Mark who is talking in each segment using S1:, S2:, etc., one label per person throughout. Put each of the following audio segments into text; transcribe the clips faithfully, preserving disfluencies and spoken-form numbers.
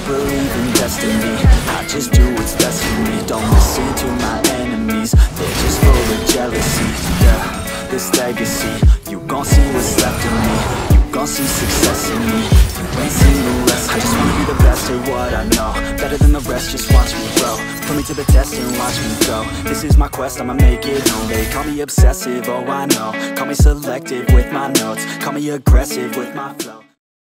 S1: believe in destiny. I just do what's best for me. Don't listen to my enemies, they're just full of jealousy. Yeah, this legacy, you gon' see what's left of me. You gon' see success in me. You ain't seen the rest. I just wanna be the best at what I know, better than the rest, just watch me grow. Put me to the test and watch me go. This is my quest, I'ma make it known. They call me obsessive, oh I know. Call me selective with my notes. Call me aggressive with my flow.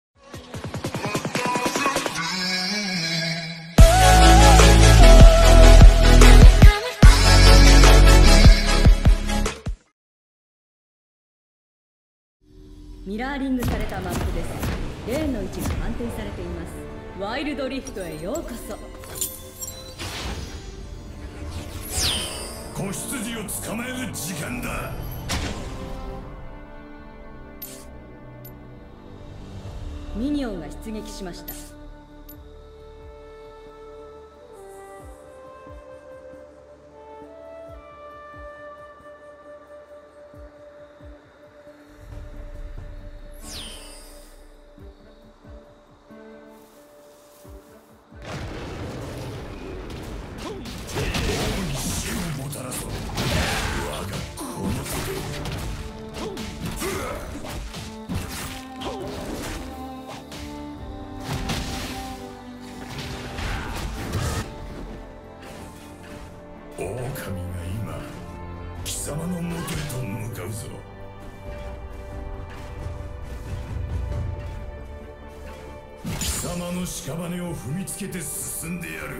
S2: ミラーリングされたマップです。レーンの位置が判定されています。ワイルドリフトへようこそ。
S3: 子羊を捕まえる時間だ。
S2: ミニオンが出撃しました。
S3: 貴様の元へと向かうぞ。貴様の屍を踏みつけて進んでやる。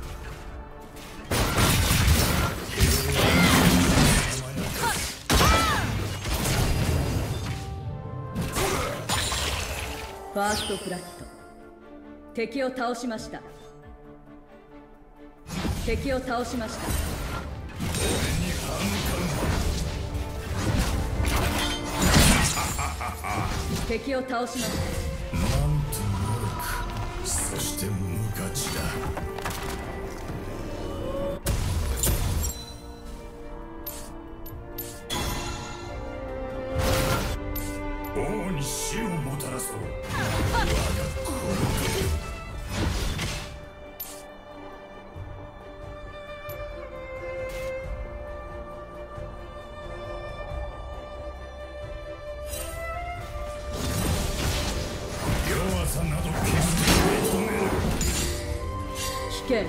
S2: ファーストフラット、敵を倒しました。敵を倒しました。敵を倒しました。
S3: なんと悪く、そして無価値だ。王に死をもたらそう。我が子の
S2: 危険。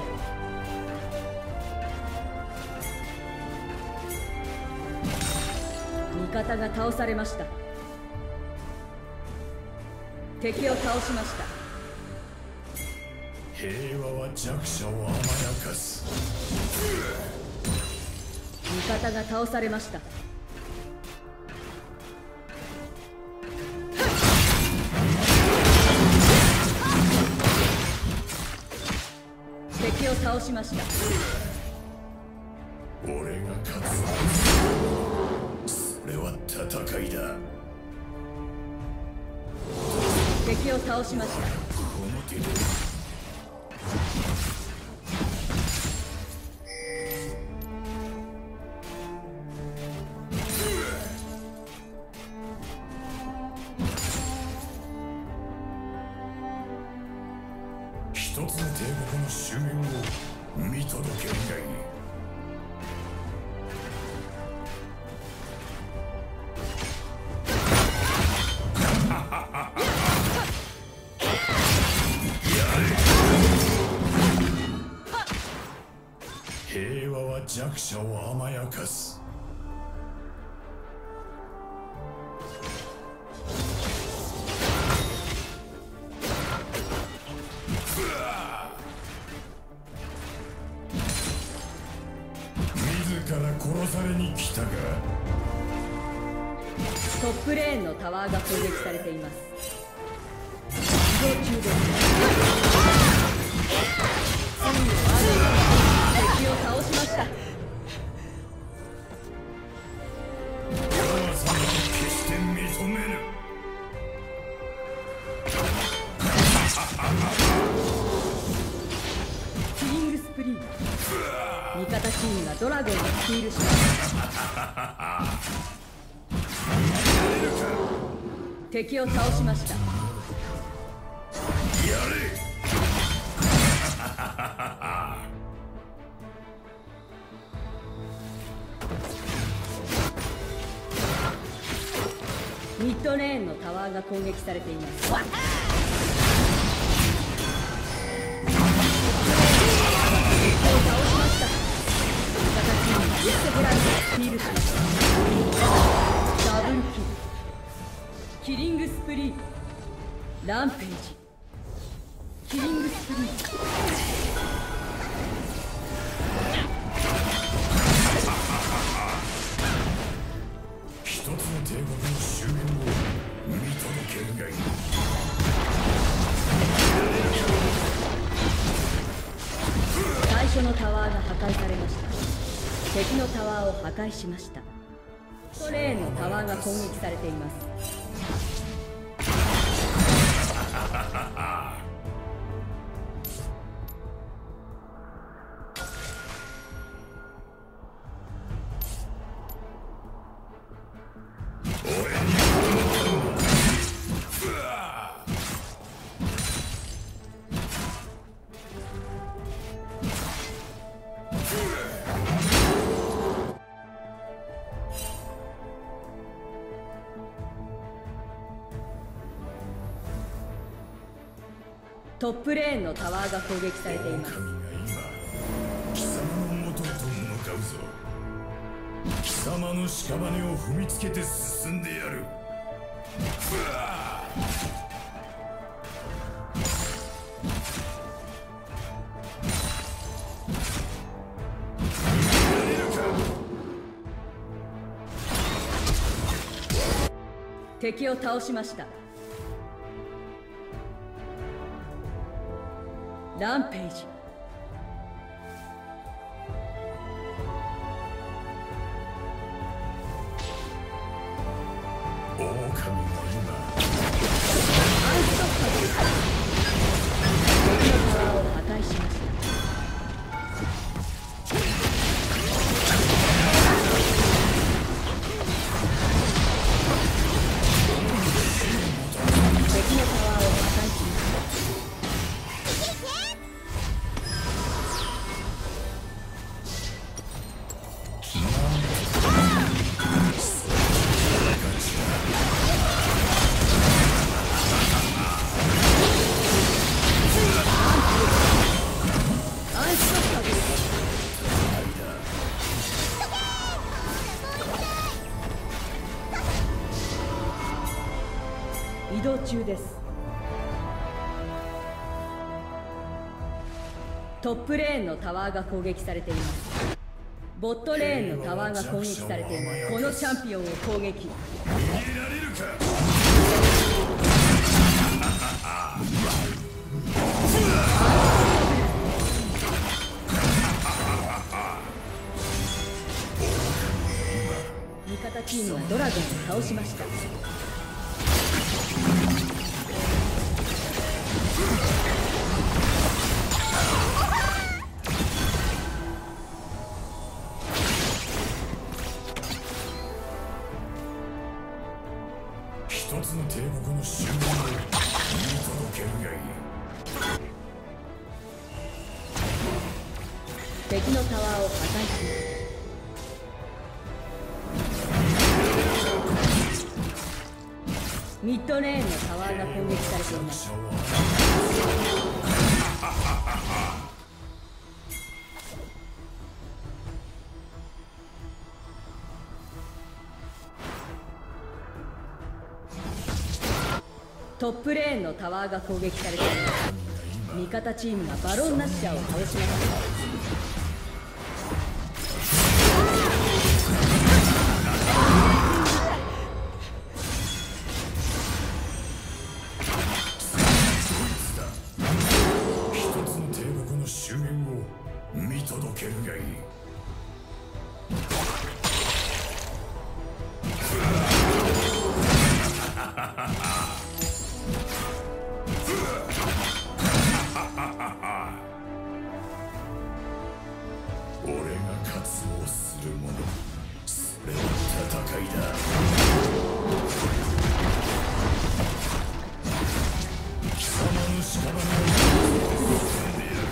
S2: 味方が倒されました。敵を倒しました。
S3: 平和は弱者を甘やかす。
S2: 味方が倒されました。敵を倒しました。
S3: 俺が勝つ。それは戦いだ。
S2: 敵を倒しました。
S3: この手で一つの帝国の終焉を見届けるがいい。平和は弱者を甘やかす。自ら殺されに来たか。
S2: トップレーンのタワーが攻撃されています。移動中です。敵を倒しました。
S3: 弱さを決して認めぬ。
S2: キリングスプリー。味方チームがドラゴンをスティールしました。敵を倒しました。
S3: やれ。
S2: ドレーンのタワーが攻撃されています。スティールしました。ダブルキル。キリングスプリー。ランページ。キリングスプリー。
S3: 一つの帝国の終焉を見届けるがいい。
S2: 最初のタワーが破壊されました。敵のタワーを破壊しました。トレーンのタワーが攻撃されています。トップレーンのタワーが攻撃されています。
S3: 狼が今貴様の元へと向かうぞ。貴様の屍を踏みつけて進んでやる。
S2: 敵を倒しました。ランページ。
S3: 狼が今
S2: アンストッパー。敵のタワーを破壊しました。敵のタワーを破壊しました。移動中です。トップレーンのタワーが攻撃されています。ボットレーンのタワーが攻撃されています。このチャンピオンを攻撃。
S3: 逃げられるか。
S2: 味方チームはドラゴンを倒しました。
S3: 一つの帝国の終焉を見届けるがいい。
S2: 敵のタワーを破壊します。ミッドレーンのタワーが攻撃されています。トップレーンのタワーが攻撃されています。味方チームがバロンナッシャーを倒しました。
S3: 終焉を見届けるがいい。俺が活動するもの、それは戦いだ。貴様の屍を進んでやる。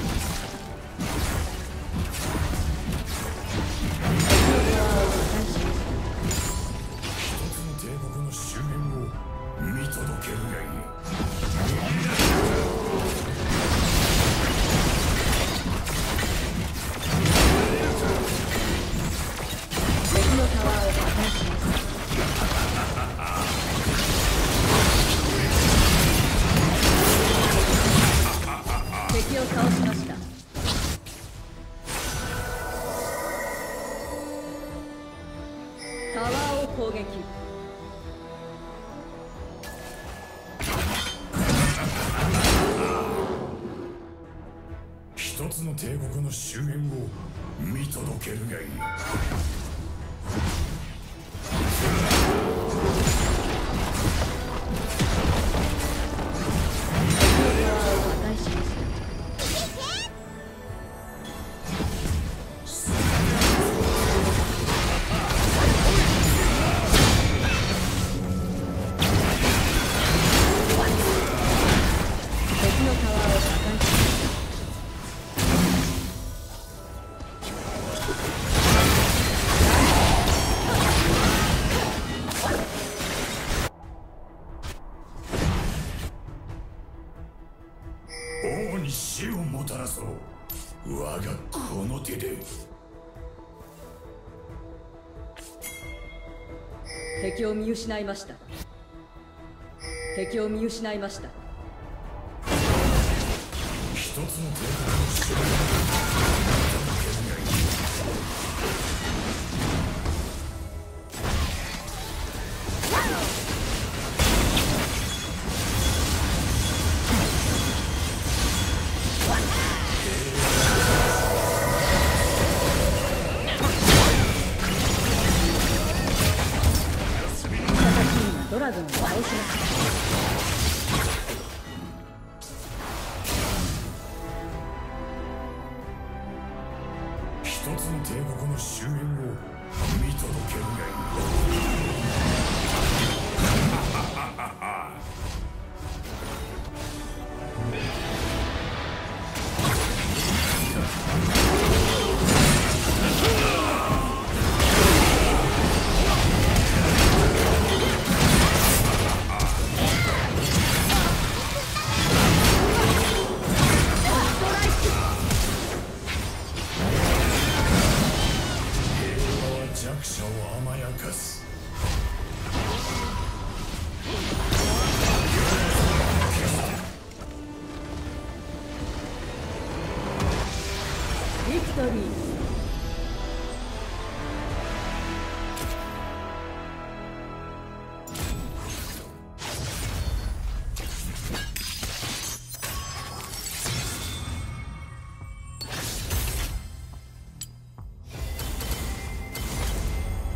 S3: 一つの帝国の終焉を
S2: 倒しました。タワーを攻撃。
S3: 一つの帝国の終焉を見届けるがいい。王に死をもたらそう。我がこの手で。
S2: 敵を見失いました。敵を見失いました。
S3: 一つの帝国の終焉を見届けるがいい。
S2: ドラゴンを倒しました。
S3: 一つの帝国の終焉を見届けるがいい。弱者を甘やかす。
S2: ビクトリー。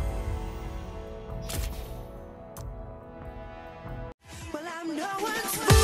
S4: Well, I'm no one's fool.